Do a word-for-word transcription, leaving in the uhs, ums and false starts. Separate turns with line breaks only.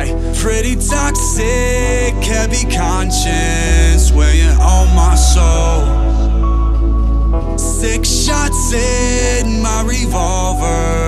Ay, pretty toxic, heavy conscience weighing on my soul. Six shots in my revolver,